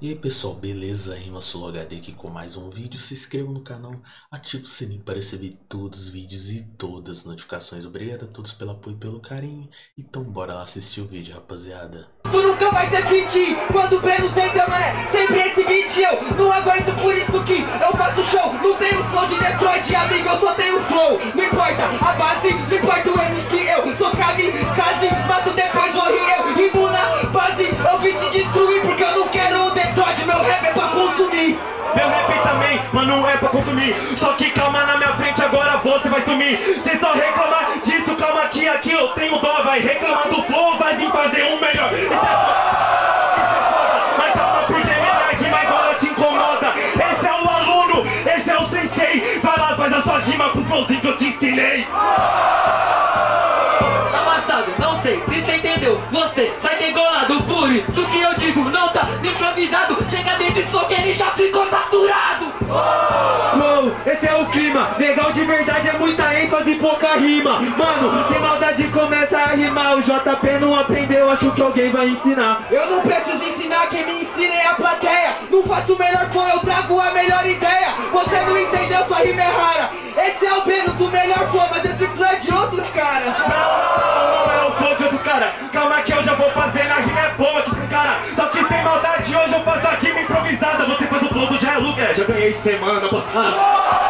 E aí pessoal, beleza? RimaSoloHD aqui com mais um vídeo. Se inscreva no canal, ative o sininho para receber todos os vídeos e todas as notificações. Obrigado a todos pelo apoio e pelo carinho. Então bora lá assistir o vídeo, rapaziada. Tu nunca vai ter fit quando o Breno tenta, mané. Sempre esse beat eu não aguento, por isso que eu faço show. Não tenho flow de Detroit, amigo, eu só tenho flow. Não importa a base, não importa o MC, eu sou kamikaze, mato depois morri eu. Rimo na base, eu vim te destruir porque eu não quero o Detroit. Meu rap é pra consumir. Meu rap também, mano, é pra consumir. Só que calma na minha frente, agora você vai sumir. Cê só reclamar disso, calma que aqui eu tenho dó. Vai reclamar do flow, vai vir fazer um melhor. Isso é foda, mas calma porque minha rima agora te incomoda. Esse é o aluno, esse é o sensei. Vai lá, faz a sua rima com o flowzinho que eu te ensinei. Amassado, não sei se você entendeu. Você sai degolado, por isso que eu digo, não tá improvisado. Chega desse som que ele já ficou saturado. Uou, esse é o clima, legal de verdade, é muita ênfase e pouca rima. Mano, sem maldade começa a rimar. O JP não aprendeu, acho que alguém vai ensinar. Eu não preciso ensinar, quem me ensina é a plateia. Não faço o melhor som, eu trago a melhor ideia. Você não entendeu, sua rima é rara. Esse é o Breno do melhor flow, mas esse flow é de outros caras. Não é o flow de outros caras. Calma que eu já vou fazer, na rima é boa que esse cara. Só que sem maldade hoje eu faço a rima improvisada. Você faz o flow do Jai Lucas, já ganhei semana passada.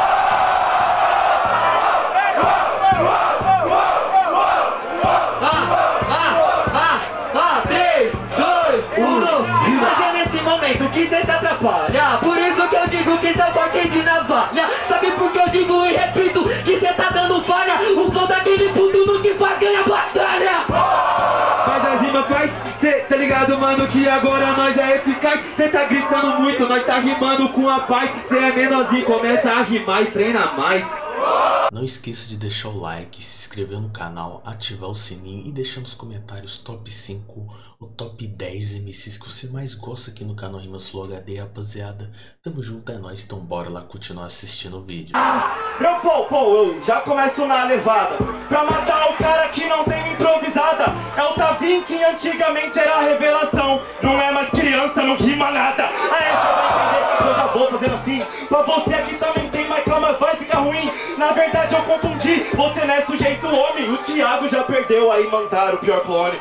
3, 2, 1. Mas é nesse momento que cê se atrapalha. Por isso que eu digo que são corte de navalha. Sabe por que eu digo e repito que cê tá dando falha? O flow daquele puto no que faz ganha batalha. Faz as rimas, faz, cê tá ligado, mano, que agora nós é eficaz. Cê tá gritando muito, nós tá rimando com a paz. Cê é menorzinho, começa a rimar e treina mais. Não esqueça de deixar o like, se inscrever no canal, ativar o sininho e deixar nos comentários top 5 ou top 10 MCs que você mais gosta aqui no canal RimaSoloHD, rapaziada. Tamo junto, é nóis, então bora lá continuar assistindo o vídeo. Eu já começo na levada pra matar o cara que não tem improvisada. É o Tavim que antigamente era a revelação. Não é mais criança, não rima nada. Aí você vai entender que eu já vou fazendo assim. Pra você aqui também tem, mas calma, vai ficar ruim. Na verdade eu confundi, você não é sujeito homem. O Thiago já perdeu, aí mandaram o pior clone.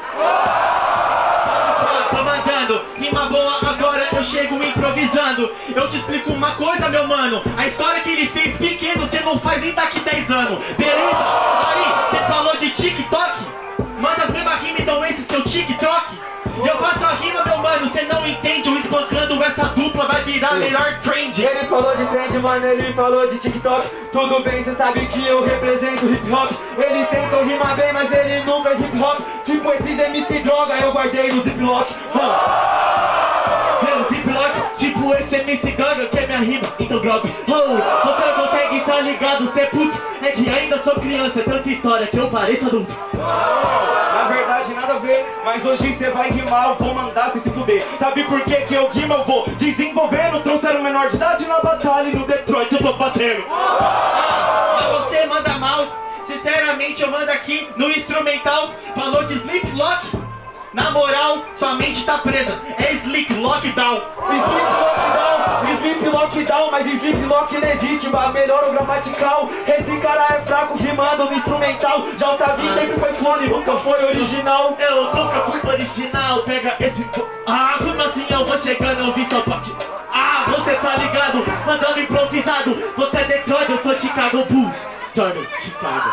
Tô mandando rima boa, agora eu chego improvisando. Eu te explico uma coisa, meu mano. A história que ele fez pequeno, cê não faz nem daqui 10 anos. Beleza? Aí, cê falou de TikTok? Manda as mesmas rimas, então esse seu TikTok. Eu faço a rima, meu mano, cê não entende. Eu espancando essa dupla vai virar melhor trend. Ele falou de trend, mano, ele falou de TikTok. Tudo bem, cê sabe que eu represento hip hop. Ele tentou rimar bem, mas ele não fez hip hop. Tipo esses MC droga, eu guardei no ziplock. Vendo ziplock, tipo esse MC droga que é minha rima, então drop. Você não consegue, tá ligado, cê puto. É que ainda sou criança, é tanta história que eu pareço adulto. Na verdade nada a ver, mas hoje cê vai rimar, eu vou mandar cê se fuder. Sabe por que que eu rimo, eu vou desenvolvendo. Trouxeram menor de idade na batalha e no Detroit eu tô batendo. Mas você manda mal. Sinceramente eu mando aqui no instrumental. Falou de Sleep Lock. Na moral, sua mente tá presa. É Sleep Lockdown. Sleep Lockdown, mas Sleep Lock legítima, melhor o gramatical. Esse cara é fraco rimando no instrumental. Já o Tavim sempre foi clone, nunca foi original. Eu nunca fui original. Pega esse... como assim eu vou chegando, eu vi sua parte. Você tá ligado, mandando improvisado. Você é Detroit, eu sou Chicago Bulls. Johnny, Chicago.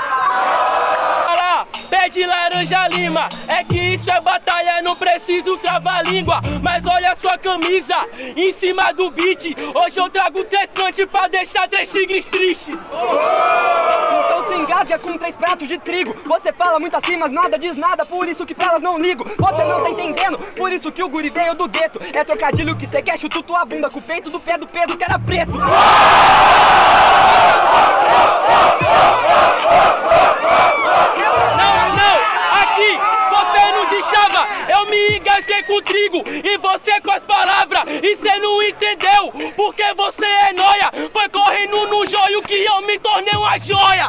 Pé de laranja lima, é que isso é batalha, não preciso travar língua. Mas olha a sua camisa, em cima do beat. Hoje eu trago 3 cantes pra deixar 3 tigres tristes. Então se engasga com 3 pratos de trigo. Você fala muitas rimas, nada diz nada, por isso que pra elas não ligo. Você não tá entendendo, por isso que o guri veio do gueto. É trocadilho que cê quer, chuta tua bunda com o peito do pé do Pedro que era preto. Aqui você não deixava, eu me engasguei com trigo e você com as palavras. E cê não entendeu, porque você é nóia. Foi correndo no joio que eu eu me tornei uma joia.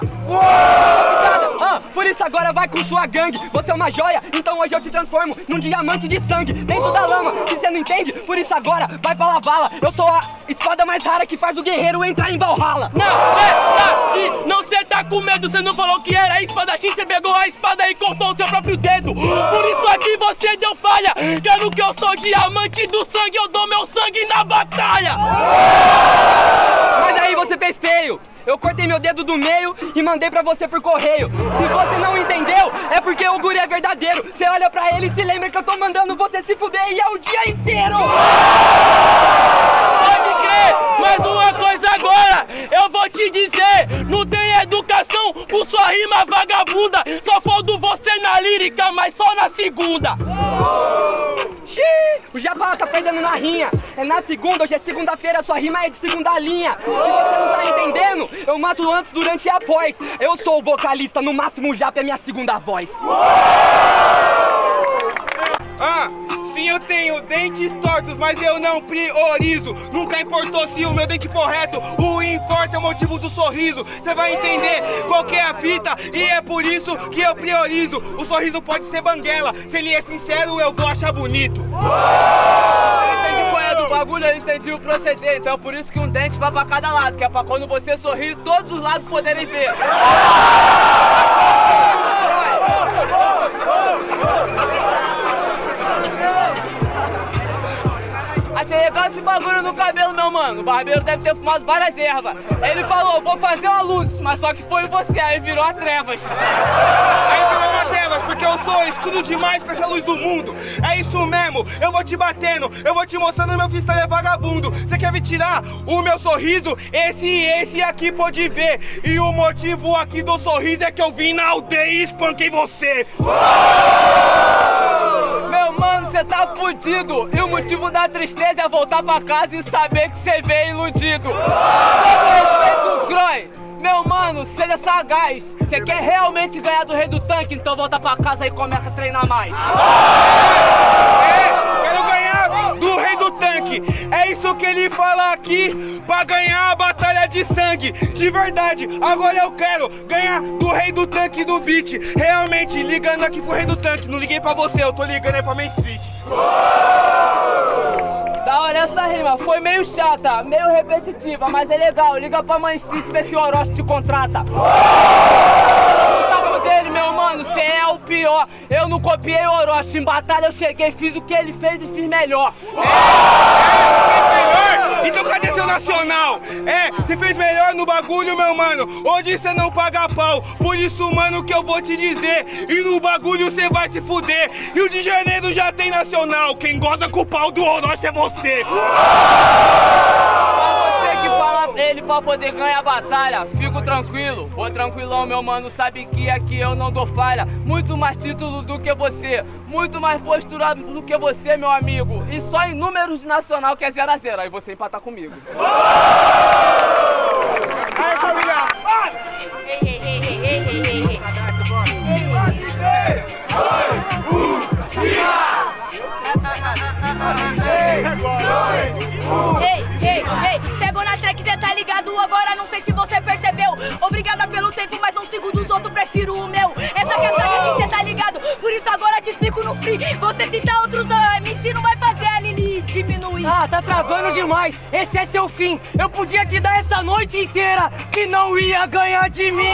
Por isso agora vai com sua gangue. Você é uma joia, então hoje eu te transformo num diamante de sangue dentro da lama. Se você não entende, por isso agora vai pra lavá-la. Eu sou a espada mais rara que faz o guerreiro entrar em Valhalla. Não, verdade, não, cê tá com medo. Cê não falou que era espadachim, cê pegou a espada e cortou o seu próprio dedo. Por isso aqui você deu falha. Quero que eu sou diamante do sangue, eu dou meu sangue na batalha. Mas aí você fez feio. Eu cortei meu dedo do meio e mandei pra você por correio. Se você não entendeu, é porque o guri é verdadeiro. Você olha pra ele e se lembra que eu tô mandando você se fuder e é o dia inteiro. Pode crer, mas uma coisa agora eu vou te dizer. Não tem educação com sua rima vagabunda. Só falta você na lírica, mas só na segunda. Xiii, o Jabá tá perdendo na rinha. É na segunda, hoje é segunda-feira, sua rima é de segunda linha. Se você não tá entendendo, eu mato antes, durante e após. Eu sou o vocalista, no máximo o Japa é minha segunda voz. Sim, eu tenho dentes tortos, mas eu não priorizo. Nunca importou se o meu dente for reto, o importa é o motivo do sorriso. Você vai entender qual que é a fita e é por isso que eu priorizo. O sorriso pode ser banguela, se ele é sincero eu vou achar bonito. Eu entendi qual é do bagulho, eu entendi o proceder. Então é por isso que um dente vai pra cada lado, que é pra quando você sorrir, todos os lados poderem ver. Achei legal esse bagulho no cabelo, meu mano. O barbeiro deve ter fumado várias ervas. Ele falou, vou fazer uma luz, mas só que foi você, aí virou a trevas. Aí virou uma trevas, porque eu sou escuro demais pra essa luz do mundo. É isso mesmo, eu vou te batendo, eu vou te mostrando meu freestyle é vagabundo. Você quer me tirar o meu sorriso? Esse aqui pode ver. E o motivo aqui do sorriso é que eu vim na aldeia e espanquei você. Meu mano, cê tá fudido. E o motivo da tristeza é voltar pra casa e saber que cê veio iludido. Com respeito, Croy. Meu mano, seja sagaz. Cê quer realmente ganhar do rei do tanque, então volta pra casa e começa a treinar mais. Quero ganhar do rei do tanque. É isso que ele fala aqui, pra ganhar a batalha de sangue. De verdade, agora eu quero ganhar do rei do tanque do beat. Realmente, ligando aqui pro rei do tanque. Não liguei pra você, eu tô ligando aí pra Main Street. Da hora essa rima, foi meio chata, meio repetitiva, mas é legal. Liga pra Main Street, vê se o Orochi te contrata. O saco dele, meu mano, cê é o pior. Eu não copiei o Orochi, em batalha eu cheguei, fiz o que ele fez e fiz melhor. Então cadê seu nacional? Você fez melhor no bagulho, meu mano. Hoje você não paga pau. Por isso, mano, que eu vou te dizer. E no bagulho você vai se fuder. Rio de Janeiro já tem nacional. Quem goza com o pau do Orochi é você. Você que fala pra ele pra poder ganhar a batalha. Fico tranquilo, vou tranquilão, meu mano. Sabe que aqui eu não dou falha. Muito mais título do que você, muito mais postura do que você, meu amigo. E só em números de nacional que é 0 a 0. Aí você empatar comigo. Aí, família! Chegou na track, cê tá ligado? Agora não sei se você percebeu. Obrigada pelo tempo, mas não sigo dos outros, prefiro o meu. Essa que é a saga que cê tá ligado. Por isso agora te explico no free. Você cita outros MC, não vai fazer a Lili diminuir. Ah, tá travando demais. Esse é seu fim. Eu podia te dar essa noite inteira que não ia ganhar de mim.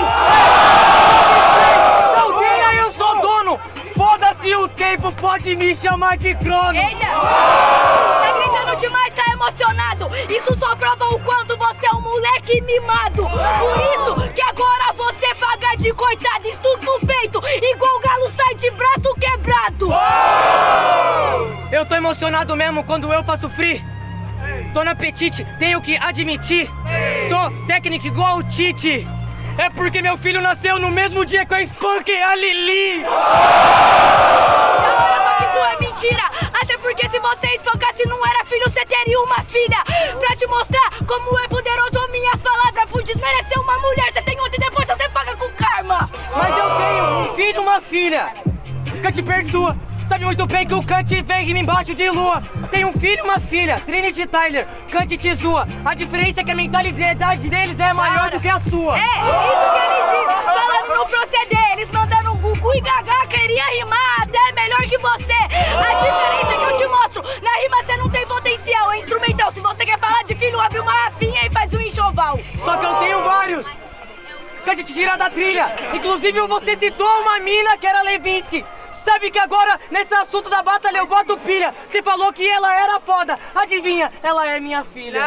Não ganha, eu sou dono. Foda-se o tempo, pode me chamar de crono. Eita! Tá gritando demais, tá emocionado. Isso só prova o quanto você é um moleque mimado. Por isso que agora você paga de coitado. Estudo feito, igual o galo sai de braço quebrado. Eu tô emocionado mesmo quando eu faço free. Tô no apetite, tenho que admitir. Sou técnico igual o Tite. É porque meu filho nasceu no mesmo dia que eu espanquei a Lili. Da hora, só que isso é mentira. Até porque se você espancasse não era filho, você teria uma filha. Pra te mostrar como é poderoso minhas palavras. Por desmerecer uma mulher, você tem outra e depois você paga com karma. Mas eu tenho um filho e uma filha. Cante persua, sabe muito bem que o cante vem embaixo de lua. Tem um filho e uma filha, Trinity e Tyler, cante e Tizua. A diferença é que a mentalidade deles é maior do que a sua. É, isso que ele diz, falando no proceder. Eles mandando um Gugu e Gagá, queria rimar até melhor que você. A diferença é que eu te mostro, na rima você não tem potencial, é instrumental. Se você quer falar de filho, abre uma rafinha e faz um enxoval. Só que eu tenho vários. Cante te tirar da trilha. Inclusive você citou uma mina que era Levinsky. Sabe que agora, nesse assunto da batalha, eu boto pilha. Você falou que ela era foda. Adivinha, ela é minha filha.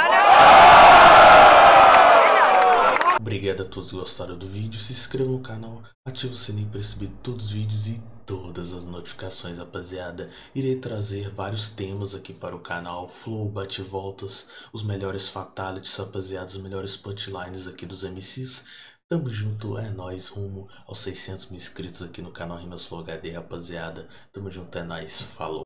Obrigado a todos que gostaram do vídeo. Se inscreva no canal, ative o sininho para receber todos os vídeos e todas as notificações, rapaziada. Irei trazer vários temas aqui para o canal. Flow, bate-voltas, os melhores fatalities, rapaziada. Os melhores punchlines aqui dos MCs. Tamo junto, é nóis, rumo aos 600 mil inscritos aqui no canal Rimas Flow HD, rapaziada. Tamo junto, é nóis, falou.